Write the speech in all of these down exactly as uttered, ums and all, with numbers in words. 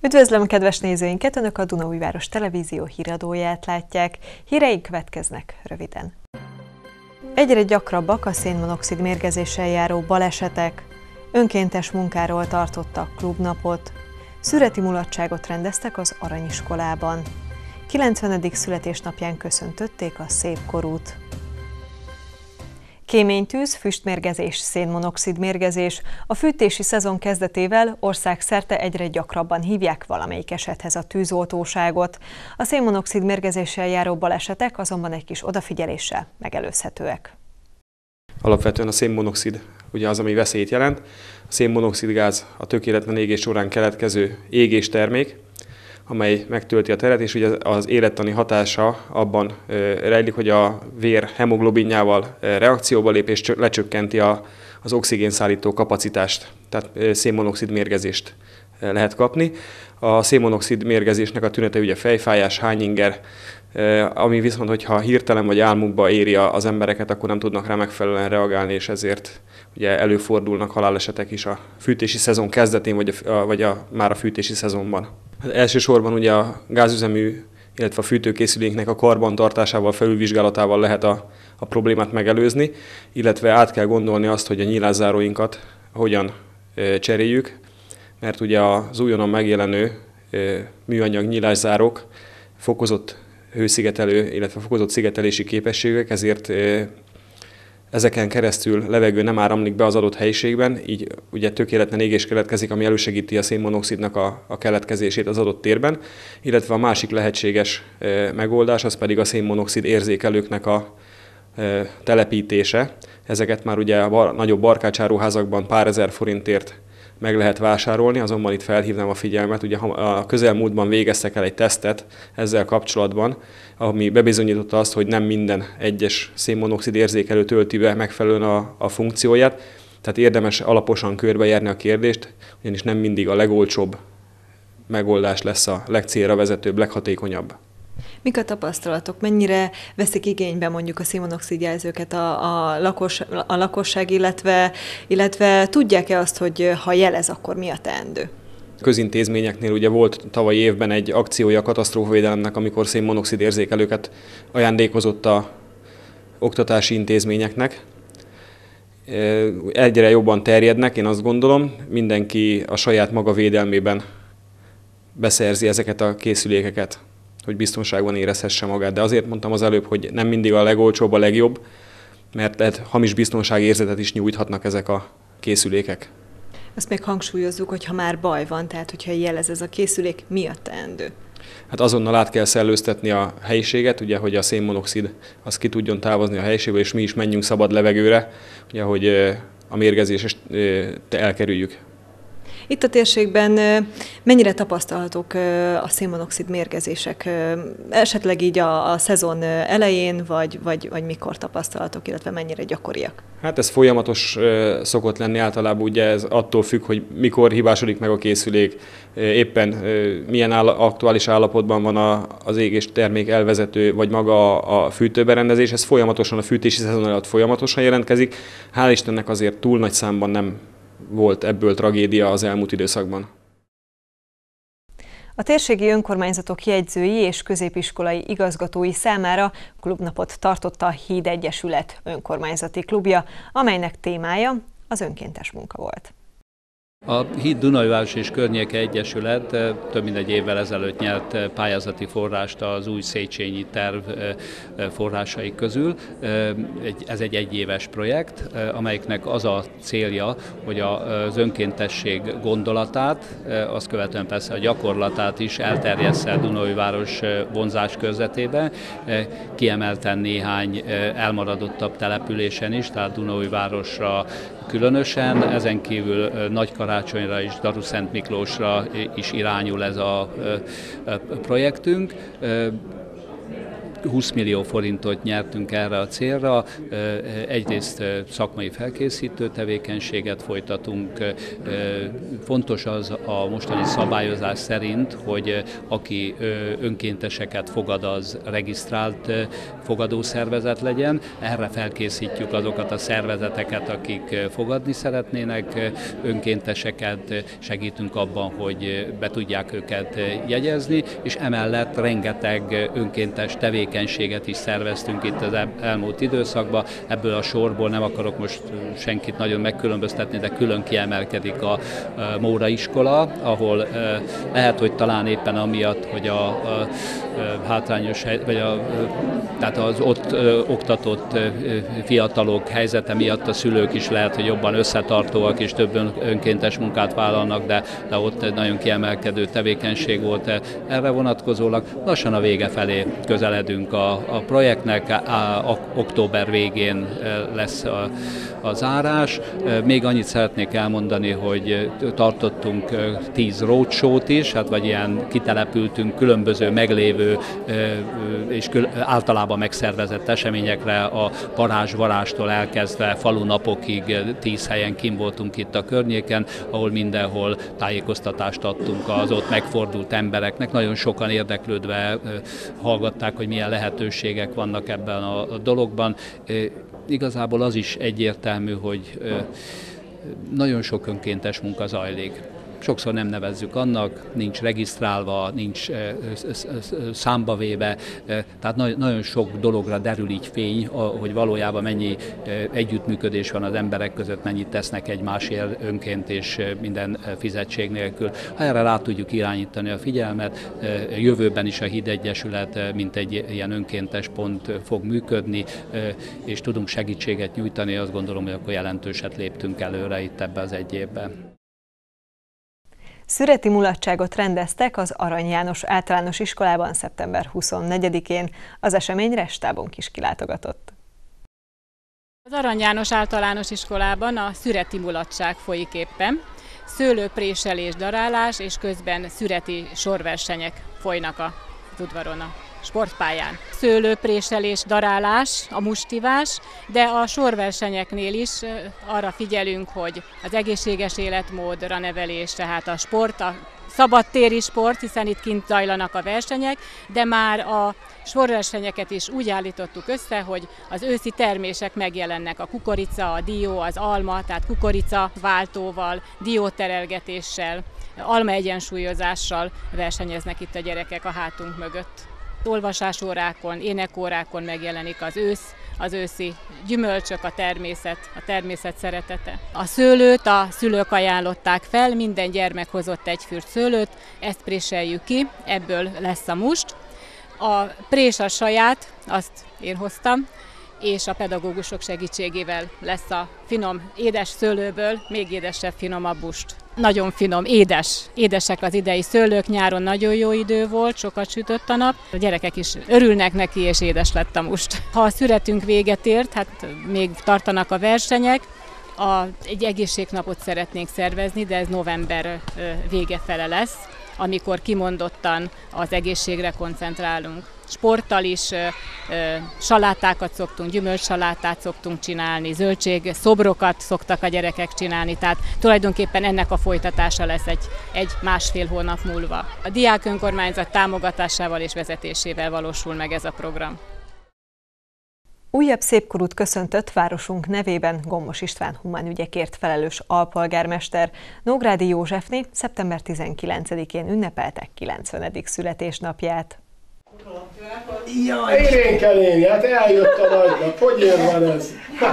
Üdvözlöm kedves nézőinket! Önök a Dunaújváros Televízió híradóját látják. Híreink következnek röviden. Egyre gyakrabbak a szénmonoxid mérgezéssel járó balesetek, önkéntes munkáról tartottak klubnapot, szüreti mulatságot rendeztek az Aranyiskolában, kilencvenedik születésnapján köszöntötték a szép korút. Kéménytűz, füstmérgezés, szénmonoxid mérgezés. A fűtési szezon kezdetével országszerte egyre gyakrabban hívják valamelyik esethez a tűzoltóságot. A szénmonoxid mérgezéssel járó balesetek azonban egy kis odafigyeléssel megelőzhetőek. Alapvetően a szénmonoxid ugye az, ami veszélyt jelent. A szénmonoxid gáz a tökéletlen égés során keletkező égéstermék, amely megtölti a teret, és ugye az élettani hatása abban rejlik, hogy a vér hemoglobinjával reakcióba lép, és lecsökkenti a, az oxigénszállító kapacitást, tehát szénmonoxid mérgezést lehet kapni. A szénmonoxid mérgezésnek a tünete ugye fejfájás, hányinger, ami viszont, hogyha hirtelen vagy álmukba éri az embereket, akkor nem tudnak rá megfelelően reagálni, és ezért ugye előfordulnak halálesetek is a fűtési szezon kezdetén, vagy, a, vagy a, már a fűtési szezonban. Elsősorban ugye a gázüzemű, illetve a fűtőkészüléknek a karbantartásával, felülvizsgálatával lehet a, a problémát megelőzni, illetve át kell gondolni azt, hogy a nyílászáróinkat hogyan e, cseréljük, mert ugye az újonnan megjelenő e, műanyag nyílászárók fokozott hőszigetelő, illetve fokozott szigetelési képességek, ezért e, ezeken keresztül levegő nem áramlik be az adott helyiségben, így ugye tökéletlen égés keletkezik, ami elősegíti a szénmonoxidnak a, a keletkezését az adott térben, illetve a másik lehetséges e, megoldás, az pedig a szénmonoxid érzékelőknek a e, telepítése. Ezeket már ugye a bar, nagyobb barkácsáruházakban pár ezer forintért meg lehet vásárolni, azonban itt felhívnám a figyelmet, ugye a közelmúltban végeztek el egy tesztet ezzel kapcsolatban, ami bebizonyította azt, hogy nem minden egyes szénmonoxid érzékelő tölti be megfelelően a, a funkcióját, tehát érdemes alaposan körbejárni a kérdést, ugyanis nem mindig a legolcsóbb megoldás lesz a legcélra vezetőbb, leghatékonyabb. Mik a tapasztalatok? Mennyire veszik igénybe mondjuk a szénmonoxid jelzőket a, a, lakos, a lakosság, illetve, illetve tudják-e azt, hogy ha jelez, akkor mi a teendő? Közintézményeknél ugye volt tavalyi évben egy akciója a katasztrófavédelemnek, amikor szénmonoxid érzékelőket ajándékozott a oktatási intézményeknek. Egyre jobban terjednek, én azt gondolom, mindenki a saját maga védelmében beszerzi ezeket a készülékeket, hogy biztonságban érezhesse magát. De azért mondtam az előbb, hogy nem mindig a legolcsóbb a legjobb, mert lehet hamis biztonságérzetet is nyújthatnak ezek a készülékek. Ezt még hangsúlyozzuk, hogy ha már baj van, tehát hogyha jelez ez a készülék, mi a teendő? Hát azonnal át kell szellőztetni a helyiséget, ugye, hogy a szénmonoxid az ki tudjon távozni a helyiségből, és mi is menjünk szabad levegőre, ugye, hogy a mérgezést elkerüljük. Itt a térségben mennyire tapasztalhatók a szénmonoxid mérgezések? Esetleg így a, a szezon elején, vagy, vagy, vagy mikor tapasztalhatók, illetve mennyire gyakoriak? Hát ez folyamatos szokott lenni általában, ugye ez attól függ, hogy mikor hibásodik meg a készülék, éppen milyen áll, aktuális állapotban van a, az égés termék elvezető, vagy maga a, a fűtőberendezés. Ez folyamatosan a fűtési szezon alatt folyamatosan jelentkezik. Hál' Istennek azért túl nagy számban nem volt ebből tragédia az elmúlt időszakban. A térségi önkormányzatok jegyzői és középiskolai igazgatói számára klubnapot tartott a Híd Egyesület önkormányzati klubja, amelynek témája az önkéntes munka volt. A Híd Dunaújváros és Környéke Egyesület több mint egy évvel ezelőtt nyert pályázati forrást az új Széchenyi terv forrásai közül. Ez egy egyéves projekt, amelyiknek az a célja, hogy az önkéntesség gondolatát, azt követően persze a gyakorlatát is elterjessze a Dunaújváros vonzás körzetében, kiemelten néhány elmaradottabb településen is, tehát Dunaújvárosra különösen, ezen kívül Nagykarácsonyra és Daruszent Miklósra is irányul ez a projektünk. húsz millió forintot nyertünk erre a célra. Egyrészt szakmai felkészítő tevékenységet folytatunk. Fontos az a mostani szabályozás szerint, hogy aki önkénteseket fogad, az regisztrált fogadószervezet legyen. Erre felkészítjük azokat a szervezeteket, akik fogadni szeretnének önkénteseket, segítünk abban, hogy be tudják őket jegyezni, és emellett rengeteg önkéntes tevékenységet is szerveztünk itt az elmúlt időszakban. Ebből a sorból nem akarok most senkit nagyon megkülönböztetni, de külön kiemelkedik a Móra iskola, ahol lehet, hogy talán éppen amiatt, hogy a, a hátrányos, vagy a, tehát az ott oktatott fiatalok helyzete miatt a szülők is lehet, hogy jobban összetartóak és több önkéntes munkát vállalnak, de, de ott egy nagyon kiemelkedő tevékenység volt erre vonatkozólag. Lassan a vége felé közeledünk a, a projektnek, a, a, október végén lesz a, a zárás. Még annyit szeretnék elmondani, hogy tartottunk tíz roadshow-t is, hát vagy ilyen kitelepültünk különböző meglévő és általában megszervezett eseményekre, a parázs-varástól elkezdve falunapokig tíz helyen kint voltunk itt a környéken, ahol mindenhol tájékoztatást adtunk az ott megfordult embereknek. Nagyon sokan érdeklődve hallgatták, hogy milyen lehetőségek vannak ebben a dologban. Igazából az is egyértelmű, hogy nagyon sok önkéntes munka zajlik. Sokszor nem nevezzük annak, nincs regisztrálva, nincs számba véve, tehát nagyon sok dologra derül így fény, hogy valójában mennyi együttműködés van az emberek között, mennyit tesznek egymásért önként és minden fizetség nélkül. Ha erre rá tudjuk irányítani a figyelmet, jövőben is a Híd Egyesület mint egy ilyen önkéntes pont fog működni, és tudunk segítséget nyújtani, azt gondolom, hogy akkor jelentőset léptünk előre itt ebbe az egy évben. Szüreti mulatságot rendeztek az Arany János Általános Iskolában szeptember huszonnegyedikén. Az eseményre stábunk is kilátogatott. Az Arany János Általános Iskolában a szüreti mulatság folyik éppen. Szőlőpréselés, darálás és közben szüreti sorversenyek folynak a udvaron, a sportpályán. Szőlőpréselés, darálás, a mustivás, de a sorversenyeknél is arra figyelünk, hogy az egészséges életmódra nevelés, tehát a sport, a szabadtéri sport, hiszen itt kint zajlanak a versenyek, de már a sorversenyeket is úgy állítottuk össze, hogy az őszi termések megjelennek, a kukorica, a dió, az alma, tehát kukorica váltóval, dióterelgetéssel, alma egyensúlyozással versenyeznek itt a gyerekek a hátunk mögött. Olvasásórákon, énekórákon megjelenik az ősz, az őszi gyümölcsök, a természet, a természet szeretete. A szőlőt a szülők ajánlották fel, minden gyermek hozott egy fürt szőlőt, ezt préseljük ki, ebből lesz a must. A prés a saját, azt én hoztam, és a pedagógusok segítségével lesz a finom édes szőlőből még édesebb, finomabb bust. Nagyon finom, édes, édesek az idei szőlők, nyáron nagyon jó idő volt, sokat sütött a nap. A gyerekek is örülnek neki, és édes lett a must. Ha a szüretünk véget ért, hát még tartanak a versenyek, a, egy egészségnapot szeretnénk szervezni, de ez november vége fele lesz, amikor kimondottan az egészségre koncentrálunk. Sporttal is ö, ö, salátákat szoktunk, gyümölcssalátát szoktunk csinálni, zöldség, szobrokat szoktak a gyerekek csinálni, tehát tulajdonképpen ennek a folytatása lesz egy, egy másfél hónap múlva. A diák önkormányzat támogatásával és vezetésével valósul meg ez a program. Újabb szépkorút köszöntött városunk nevében Gombos István humánügyekért felelős alpolgármester. Nógrádi Józsefné szeptember tizenkilencedikén ünnepeltek kilencvenedik születésnapját. Jaj, Irénke néni, hát eljött a nagynap, hogy van ez?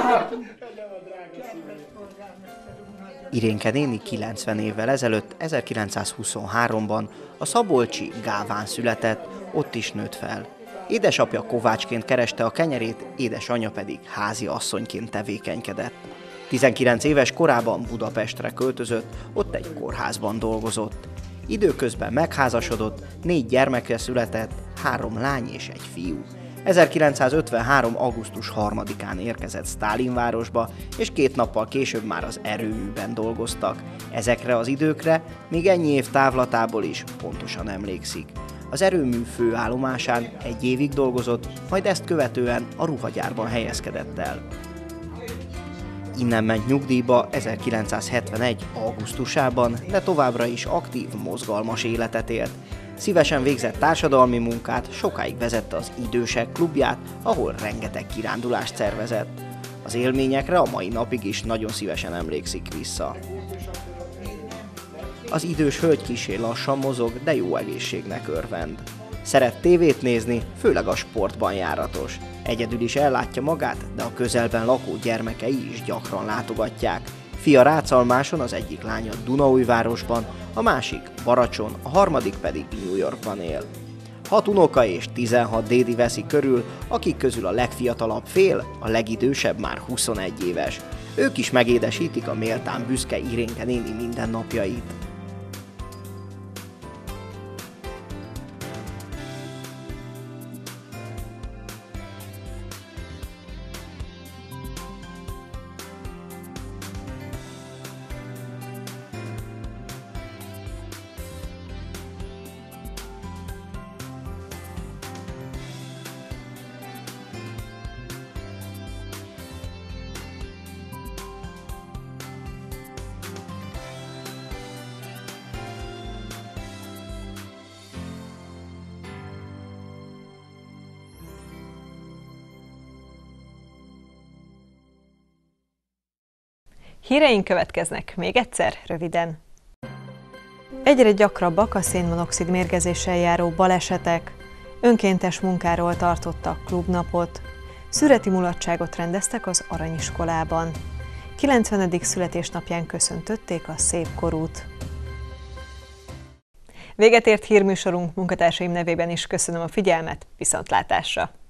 Irénke néni kilencven évvel ezelőtt, ezerkilencszázhuszonháromban a szabolcsi Gáván született, ott is nőtt fel. Édesapja kovácsként kereste a kenyerét, édesanyja pedig házi asszonyként tevékenykedett. tizenkilenc éves korában Budapestre költözött, ott egy kórházban dolgozott. Időközben megházasodott, négy gyermekre született, három lány és egy fiú. ezerkilencszázötvenhárom. augusztus harmadikán érkezett Sztálinvárosba, és két nappal később már az erőműben dolgoztak. Ezekre az időkre még ennyi év távlatából is pontosan emlékszik. Az erőmű főállomásán egy évig dolgozott, majd ezt követően a ruhagyárban helyezkedett el. Innen ment nyugdíjba ezerkilencszázhetvenegy. augusztusában, de továbbra is aktív, mozgalmas életet élt. Szívesen végzett társadalmi munkát, sokáig vezette az Idősek klubját, ahol rengeteg kirándulást szervezett. Az élményekre a mai napig is nagyon szívesen emlékszik vissza. Az idős hölgy kissé lassan mozog, de jó egészségnek örvend. Szeret tévét nézni, főleg a sportban járatos. Egyedül is ellátja magát, de a közelben lakó gyermekei is gyakran látogatják. Fia Rácalmáson, az egyik lánya Dunaújvárosban, a másik Baracson, a harmadik pedig New Yorkban él. Hat unoka és tizenhat dédi veszi körül, akik közül a legfiatalabb fél, a legidősebb már huszonegy éves. Ők is megédesítik a méltán büszke Irénke néni mindennapjait. Híreink következnek még egyszer, röviden. Egyre gyakrabbak a szénmonoxid mérgezéssel járó balesetek, önkéntes munkáról tartottak klubnapot, szüreti mulatságot rendeztek az Aranyiskolában. kilencvenedik születésnapján köszöntötték a szép korút. Véget ért hírműsorunk, munkatársaim nevében is köszönöm a figyelmet, viszontlátásra!